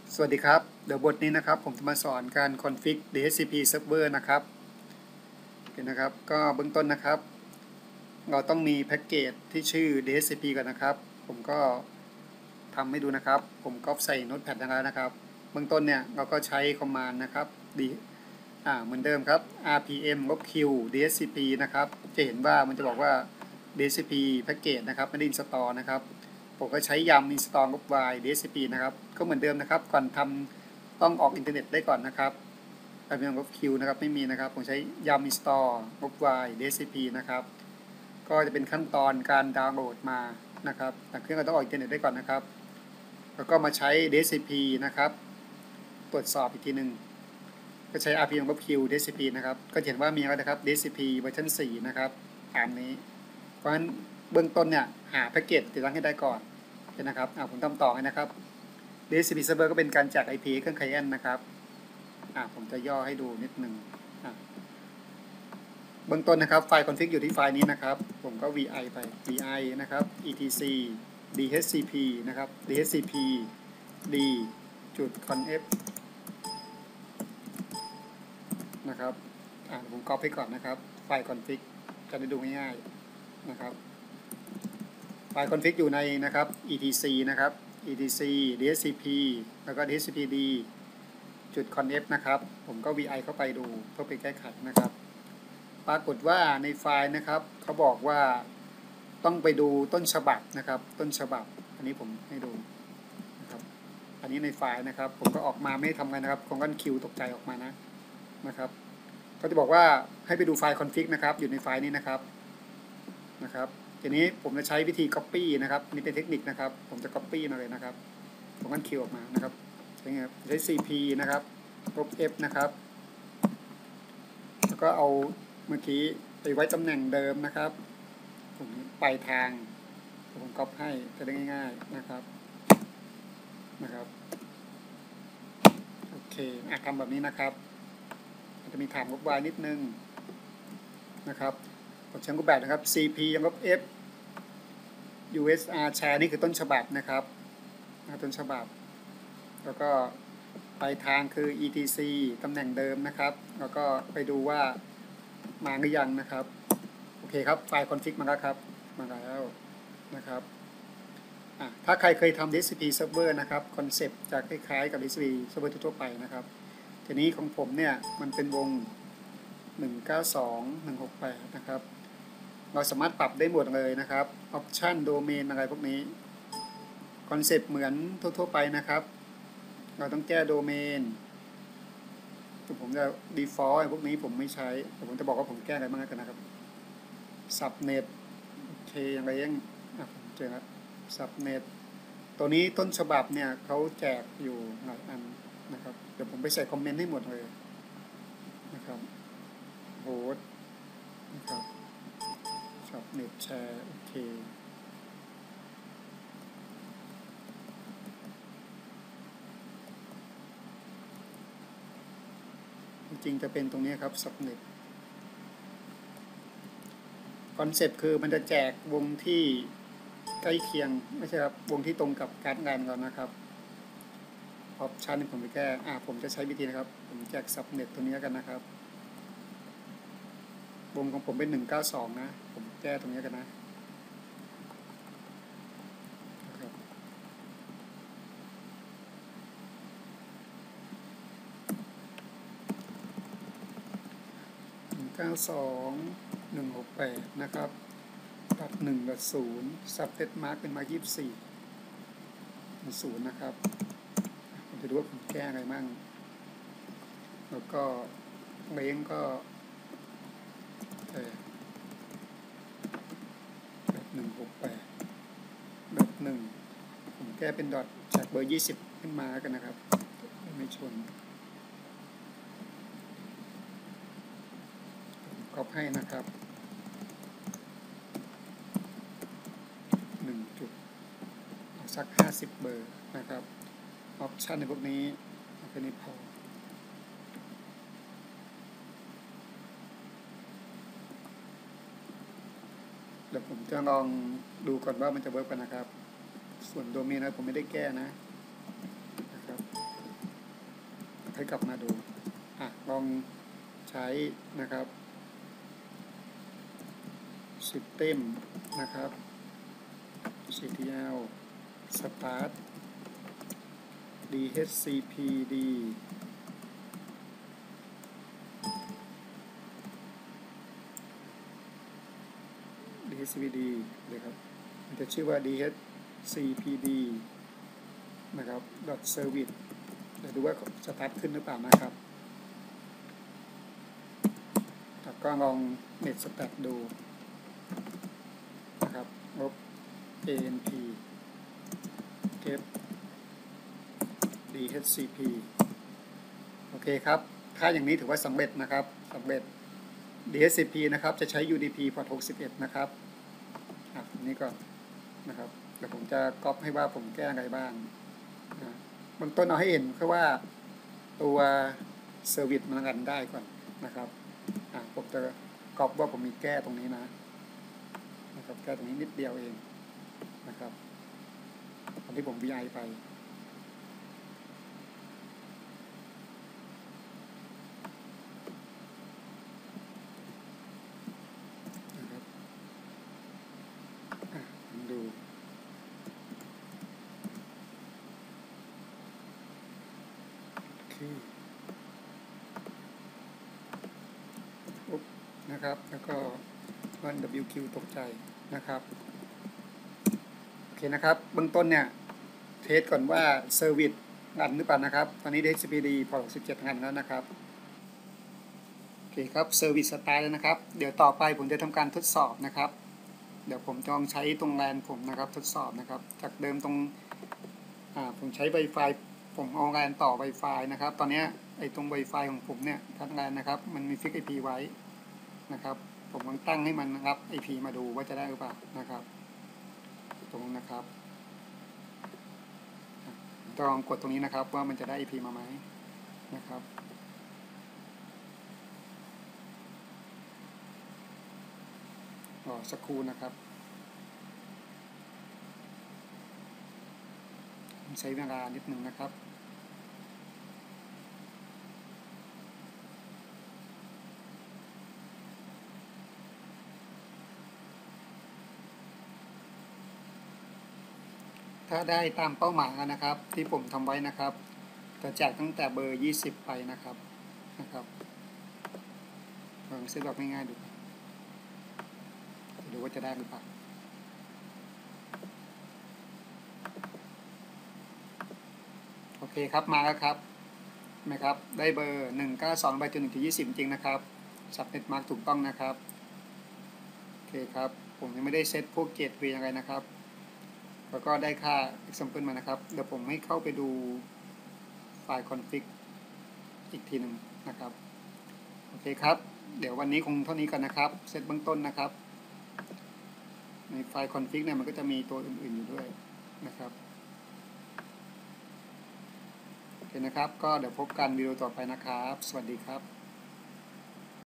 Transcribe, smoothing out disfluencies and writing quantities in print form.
สวัสดีครับเดี๋ยวบทนี้นะครับผมจะมาสอนการคอนฟิก DHCP server นะครับโอเคนะครับก็เบื้องต้นนะครับเราต้องมีแพ็กเกจที่ชื่อ DHCP ก่อนนะครับผมก็ทำให้ดูนะครับผมก๊อปใส่โน้ตแพดแล้วนะครับเบื้องต้นเนี่ยเราก็ใช้คอมมานด์นะครับเหมือนเดิมครับ rpm -q dhcp นะครับจะเห็นว่ามันจะบอกว่า dhcp แพ็กเกจนะครับไม่ได้ install นะครับผมก็ใช้ยำ install -y dhcp นะครับก็เหมือนเดิมนะครับก่อนทำต้องออกอินเทอร์เน็ตได้ก่อนนะครับrpm -q นะครับไม่มีนะครับผมใช้ยำ install -y dhcp นะครับก็จะเป็นขั้นตอนการดาวน์โหลดมานะครับแต่เครื่องก็ต้องออกอินเทอร์เน็ตได้ก่อนนะครับแล้วก็มาใช้ dhcp นะครับตรวจสอบอีกทีหนึ่งก็ใช้ rpm-q dhcp นะครับก็เห็นว่ามีแล้วนะครับ dhcp เวอร์ชัน4นะครับตามนี้เพราะฉะนั้นเบื้องต้นเนี่ยหาแพ็กเกจติดตั้งให้ได้ก่อนนะครับผมทำต่อให้นะครับ dhcp server ก็เป็นการแจก IP เครื่องไคลเอนต์นะครับผมจะย่อให้ดูนิดหนึ่งเบื้องต้นนะครับไฟล์คอนฟิกอยู่ที่ไฟล์นี้นะครับผมก็ vi ไป vi นะครับ etc dhcp นะครับ dhcp d .conf นะครับผมก๊อปให้ก่อนนะครับไฟล์คอนฟิกจะได้ดูง่ายๆนะครับไฟล์คอนฟิกอยู่ในนะครับ etc นะครับ etc dhcp แล้วก็ dhcpd .conf นะครับผมก็ vi เข้าไปดูเพื่อไปแก้ไขนะครับปรากฏว่าในไฟล์นะครับเขาบอกว่าต้องไปดูต้นฉบับนะครับต้นฉบับอันนี้ผมให้ดูนะครับอันนี้ในไฟล์นะครับผมก็ออกมาไม่ทำกันนะครับของกันคิวตกใจออกมานะครับก็จะบอกว่าให้ไปดูไฟล์คอนฟิกนะครับอยู่ในไฟล์นี้นะครับทีนี้ผมจะใช้วิธี copy นะครับนี่เป็นเทคนิคนะครับผมจะ copy มาเลยนะครับของกันคิวออกมานะครับใช้ cp นะครับลบ f นะครับแล้วก็เอาเมื่อกี้ไปไว้ตำแหน่งเดิมนะครับผมปลายทางผมก๊อปให้จะได้ง่ายๆนะครับโอเคทำแบบนี้นะครับจะมีฐานลบ y นิดนึงนะครับกดเชิงรูปแบบนะครับ cp ยังลบ f usr share นี่คือต้นฉบับนะครับต้นฉบับแล้วก็ปลายทางคือ etc ตำแหน่งเดิมนะครับแล้วก็ไปดูว่ามาหรือยังนะครับโอเคครับไฟล์คอนฟิกมาแล้วครับมาแล้วนะครับถ้าใครเคยทำ DHCP server นะครับคอนเซปต์จะคล้ายๆกับ DHCP server ทั่วไปนะครับทีนี้ของผมเนี่ยมันเป็นวง 192.168 นะครับเราสามารถปรับได้หมดเลยนะครับ Option Domain อะไรพวกนี้คอนเซปต์เหมือนทั่วๆไปนะครับเราต้องแก้โดเมนผมจะ default พวกนี้ผมไม่ใช้แต่ผมจะบอกว่าผมแก้อะไรบ้างกันนะครับ subnet โอเคอะไรยังผมเจอแล้ว subnet ตัวนี้ต้นฉบับเนี่ยเขาแจกอยู่หลายอันนะครับเดี๋ยวผมไปใส่คอมเมนต์ให้หมดเลยนะครับโฮสต์นะครับ subnet share โอเคจริงๆจะเป็นตรงนี้ครับ subnet คอนเซ็ปต์คือมันจะแจกวงที่ใกล้เคียงไม่ใช่ครับวงที่ตรงกับการงานเรานะครับออปชันผมไปแก้ผมจะใช้วิธีนะครับผมแจก subnet ตัวนี้กันนะครับวงของผมเป็น192นะผมแก้ตรงนี้กันนะ192.168นะครับตัด1.0 subnet mark เป็นมาร์ก24 0นะครับผมจะดูว่าผมแก้อะไรมั่งแล้วก็เลงก็168.1ผมแก้เป็นดอทจากเบอร์20ขึ้นมากันนะครับไม่ชนก๊อปให้นะครับ1จุดสัก50เบอร์นะครับออปชันในพวกนี้แค่นี้พอเดี๋ยวผมจะลองดูก่อนว่ามันจะเวิร์กกันนะครับส่วนโดเมนนะผมไม่ได้แก้นะครับให้กลับมาดูลองใช้นะครับ System นะครับ ctl start dhcpd dhcpd เลยครับมันจะชื่อว่า dhcpd นะครับ .service เดี๋ยวดูว่าสตาร์ทขึ้นหรือเปล่านะครับแล้วก็ลอง net stat ดูนะครับลบ anp get dhcp โอเคครับถ้าอย่างนี้ถือว่าสำเร็จนะครับสำเร็จ dhcp นะครับจะใช้ udp port 61นะครับนี่ก่อนนะครับเดี๋ยวผมจะก๊อปให้ว่าผมแก้อะไรบ้างเบื้องต้นเอาให้เห็นแค่ว่าตัวเซอร์วิสมันรันได้ก่อนนะครับผมจะก๊อปว่าผมมีแก้ตรงนี้นะครับแก้ตรงนี้นิดเดียวเองนะครับตอนที่ผม vi ไปนะครับดูนะครับแล้วก็run wq ตกใจนะครับโอเคนะครับเบื้องต้นเนี่ยเทสก่อนว่าเซอร์วิสรันหรือเปล่านะครับตอนนี้ dhcpd port 67รันแล้วนะครับโอเคครับเซอร์วิสสตาร์ทแล้วนะครับเดี๋ยวต่อไปผมจะทำการทดสอบนะครับเดี๋ยวผมจะลองใช้ตรงแลนผมนะครับทดสอบนะครับจากเดิมตรงผมใช้ Wi-Fi ผมเอาแลนต่อ Wi-Fi นะครับตอนนี้ไอ้ตรง Wi-Fi ของผมเนี่ยทั้งแลนนะครับมันมีฟิก IP ไว้นะครับผมลองตั้งให้มันนะครับ IP มาดูว่าจะได้หรือเปล่านะครับตรงนะครับลองกดตรงนี้นะครับว่ามันจะได้ IP มาไหมนะครับรอสักครู่นะครับใช้เวลานิดหนึ่งนะครับถ้าได้ตามเป้าหมายนะครับที่ผมทำไว้นะครับจะแจกตั้งแต่เบอร์20ไปนะครับลองซื้อแบบง่ายๆดูว่าจะได้หรือเปล่าโอเคครับมาแล้วครับนะครับได้เบอร์192ไปจนถึง20จริงนะครับสับเน็ตมาร์กถูกต้องนะครับโอเคครับผมยังไม่ได้เซตพวกเกตเวย์อะไรนะครับแล้วก็ได้ค่า example มานะครับเดี๋ยวผมให้เข้าไปดูไฟล์ config อีกทีหนึ่งนะครับโอเคครับเดี๋ยววันนี้คงเท่านี้กันนะครับเซตเบื้องต้นนะครับในไฟล์ config เนี่ยมันก็จะมีตัวอื่นๆอยู่ด้วยนะครับโอเคนะครับก็เดี๋ยวพบกันวิดีโอต่อไปนะครับสวัสดีครับ